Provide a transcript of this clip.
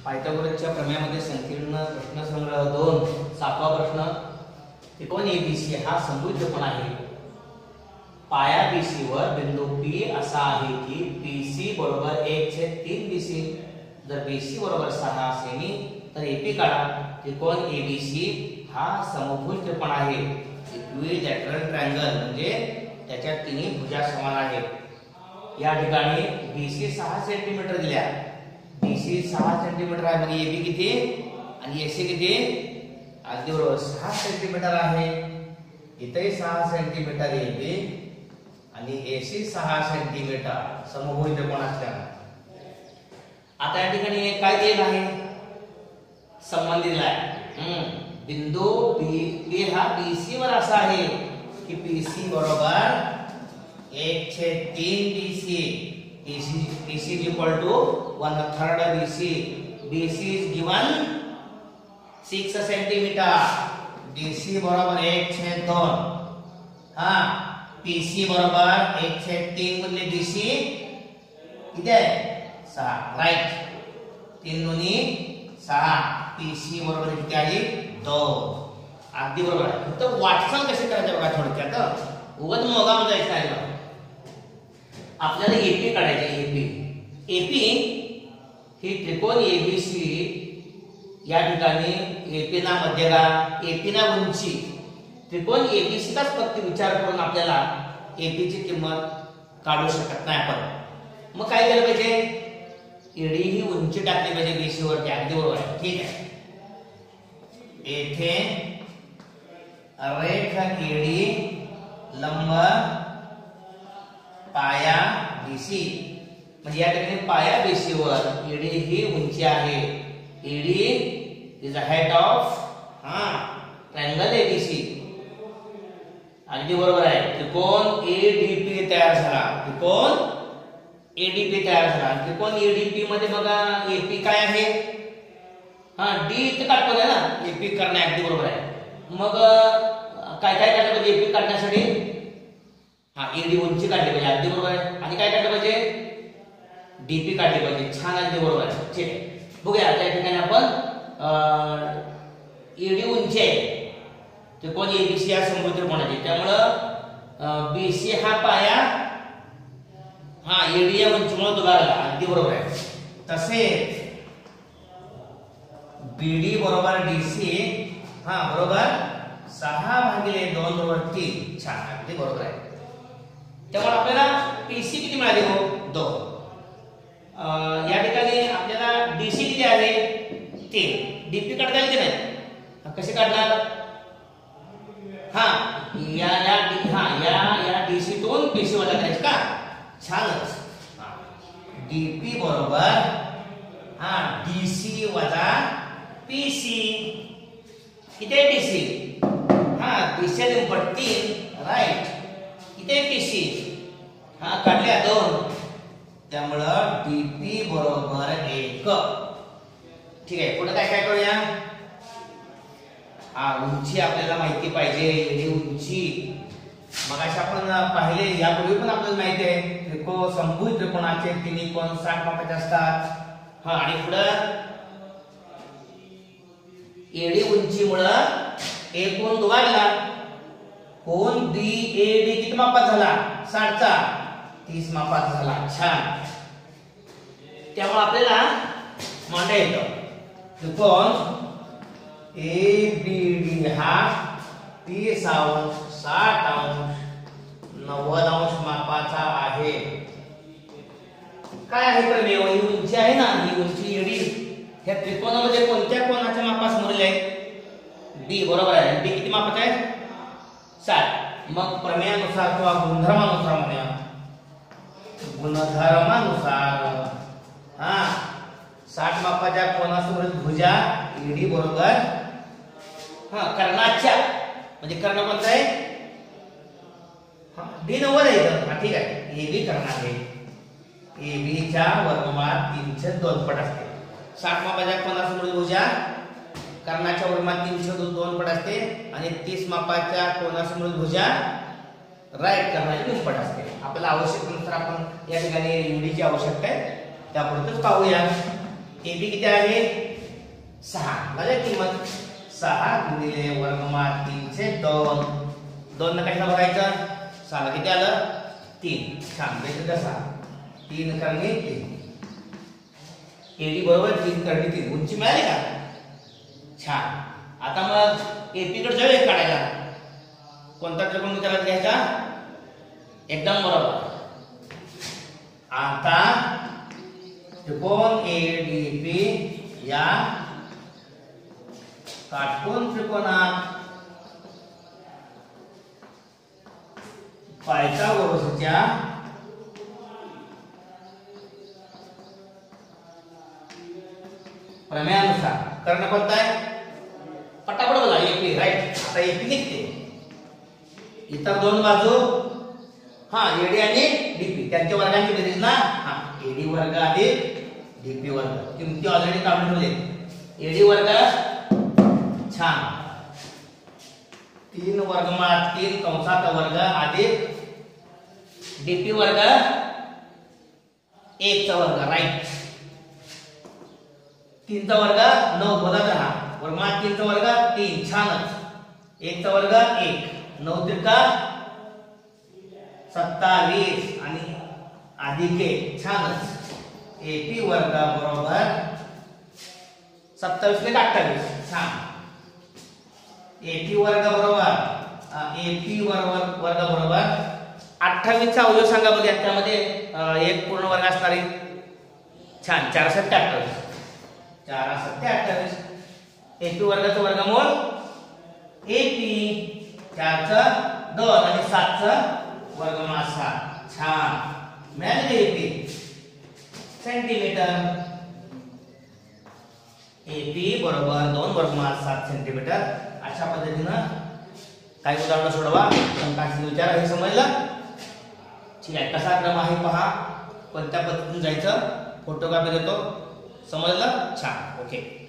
पायथागोरसच्या प्रमेयामध्ये संकीर्ण प्रश्नसंग्रह 2 7वा प्रश्न त्रिकोण एबीसी हा समभुज त्रिकोण आहे. पाया बीसी वर बिंदू पी असा आहे की पीसी बरोबर 1/3 बीसी. जर बीसी बरोबर 6 सेमी तर एपी काढा. त्रिकोण एबीसी हा समभुज त्रिकोण आहे. इक्विलॅटरल ट्रायंगल म्हणजे त्याच्या तिन्ही भुजा समान आहेत. या ठिकाणी बीसी 6 सेंटीमीटर दिल्या. बीसी 6 सेंटीमीटर आहे म्हणजे एबी किती आणि एसी किती? अगदी बरोबर 6 सेंटीमीटर आहे. इथे 6 सेंटीमीटर एबी आणि एसी 6 सेंटीमीटर समभुज त्रिकोण असल्याने आता या ठिकाणी काय दिलेलं आहे? संबंध दिला आहे. बिंदू पी हा बीसी वर असा आहे की पीसी बरोबर 1/3 B C. PC is equal to 1/3 BC. BC is given 6 centimeter. DC बरोबर 1/2. हाँ PC बरोबर 1/3 गुणिले BC किती आहे? 6. राइट. 3 दुनी 6. PC बरोबर किती आली? 2. अगदी बरोबर आहे. फक्त वाटचाल कशी करायचं बघा थोडक्यात. उगाच मोगामध्ये जायचं आहे. आपल्याला एपी काढायचे. एपी ही त्रिकोण एबीसी या ठिकाणी एपी ना मध्यगा एपी ना उंची त्रिकोण एबीसी काच फक्त विचार करून आपल्याला एपी ची किंमत काढू शकत नाही आपण. मग काय केलं पाहिजे? एडी ही उंची टाकली पाहिजे बीसी वरती. अगदी बरोबर आहे. ठीक आहे. येथे रेखा एडी लंब पाया बीसी म्हणजे या ठिकाणी पाया बीसी वर एडी ही उंची आहे. A D is the height of triangle A B C. अगदी बरोबर आहे. त्रिकोण एडीपी तयार झाला. त्रिकोण एडीपी तयार झाला. त्रिकोण एडीपी मध्ये बघा एपी काय आहे? डी इथे काढतो ना. एपी करणे अगदी बरोबर आहे. मग काय काय काढलं पाहिजे एपी काढण्यासाठी? एडी उंची काढली पाहिजे. अगदी बरोबर आहे. आणि काय काढलं पाहिजे? डीपी काढली पाहिजे. छान. अगदी बरोबर आहे. ठीक आहे. बघूया त्या ठिकाणी आपण एडी उंची आहे त्रिकोण एबीसी या समभुज त्रिकोणाची. त्यामुळं बीसी हा पाया एडी या उंचीमुळे दुभागला. अगदी बरोबर आहे. तसेच बीडी बरोबर डीसी बरोबर 6/2 वरती. छान. अगदी बरोबर आहे. त्यामुळे आपल्याला पीसी किती मिळाले? हो 2. या ठिकाणी आपल्याला डीसी किती आहे? 3. डीपी काढता येईल की नाही? कसे काढणार? या डीसी तून पीसी वजा करायचं का? छानच. डीपी बरोबर डीसी वजा पीसी. किती आहे डीसी? PC number 3. राइट. किती आहे पीसी? काढल्या 2. त्यामुळं डीपी बरोबर 1. ठीक आहे. पुढे काय काय करूया? उंची आपल्याला माहिती पाहिजे. एडी उंची मगाशी आपण पाहिले. यापूर्वी पण आपल्याला माहिती आहे समभुज त्रिकोणाचे तिन्ही कोन 60 मापाचे असतात. आणि पुढं एडी उंचीमुळं एक कोन दुभागला. कोन बीएडी किती मापात झाला? 60 चा 30 मापात झाला. छान. त्यामुळे आपल्याला मांडता येतं त्रिकोण एबीडी हा 30 अंश 60 अंश 90 अंश मापाचा आहे. काय आहे प्रमेय? ही उंची आहे ना. ही उंची एडी ह्या त्रिकोणामध्ये कोणत्या कोणाच्या मापास मोजले आहे? बी. बरोबर आहे. बी किती मापात आहे? 60. मग प्रमेयानुसार किंवा गुणधर्मानुसार म्हणूया. गुणधर्मानुसार 60 मापाच्या कोनासमोरील भुजा एडी बरोबर कर्णाच्या म्हणजे कर्ण कोणता आहे? डी 90 आहे. ठीक आहे. एबी कर्ण आहे. एबीच्या वर्गमूळात 3/2 पट असते. 60 मापाच्या कोनासमोरील भुजा कर्णाच्या वर्गमूळात 3/2 पट असते. आणि 30 मापाच्या कोनासमोरील भुजा राईट कर्णाची 2 पट असते. आपल्याला आवश्यकतेनुसार आपण या ठिकाणी एडीची आवश्यकता आहे त्यापुरतच पाहूया. एबी किती आहे 6 म्हणजे किंमत 6 गुणिले वर्गमूळ 3/2 2 न कशाला बघायचं 6 ला किती आलं 3 छान बेस कसा 3 करणे 3 एडी बरोबर 3 करणे 3 उंची मिळाली का छान आता मग एपी कडे जाऊया काढायला कोणता त्रिकोण विचारात घ्यायचा एकदम बरोबर आता त्रिकोण एडीपी या काटकोन त्रिकोणात पायथागोरसच्या प्रमेयानुसार करणं कोणतं आहे पटापट बोला एपी राईट आता एपी निघते इतर दोन बाजू हा एडी आणि डीपी त्यांच्या वर्गांची बेरीज ना हा एडी वर्ग अधिक डीपी वर्ग किमती ऑलरेडी काढून ठेवले एडी वर्ग छान 3 वर्गमूळ 3 कंसात वर्ग अधिक डीपी वर्ग 1 चा वर्ग राईट 3 चा वर्ग 9 बोला हा वर्गमूळ 3 चा वर्ग 3 छानच 1 चा वर्ग 1 9 त्रिका 27 आणि अधिक 1 छानच एपी वर्ग बरोबर 27 + 28 छान एपी वर्ग बरोबर एपी वर्ग बरोबर 28 चा अवयव सांगा बघ त्यामध्ये एक पूर्ण वर्ग असणार आहे छान 4 × 7 = 28 4 × 7 = 28 एपी वर्गाचं वर्गमूळ एपी 4 चा 2 आणि 7 चा वर्गमूळ 7 छान मिळाले एपी सेंटीमीटर एपी बरोबर 2 वर्गमूळ 7 सेंटीमीटर अशा पद्धतीनं काही उदाहरण सोडवा संख्याचे विचार हे समजलं ठीक आहे कसा क्रम आहे पहा कोणत्या पद्धतीने जायचं फोटो कापी देतो समजलं छान ओके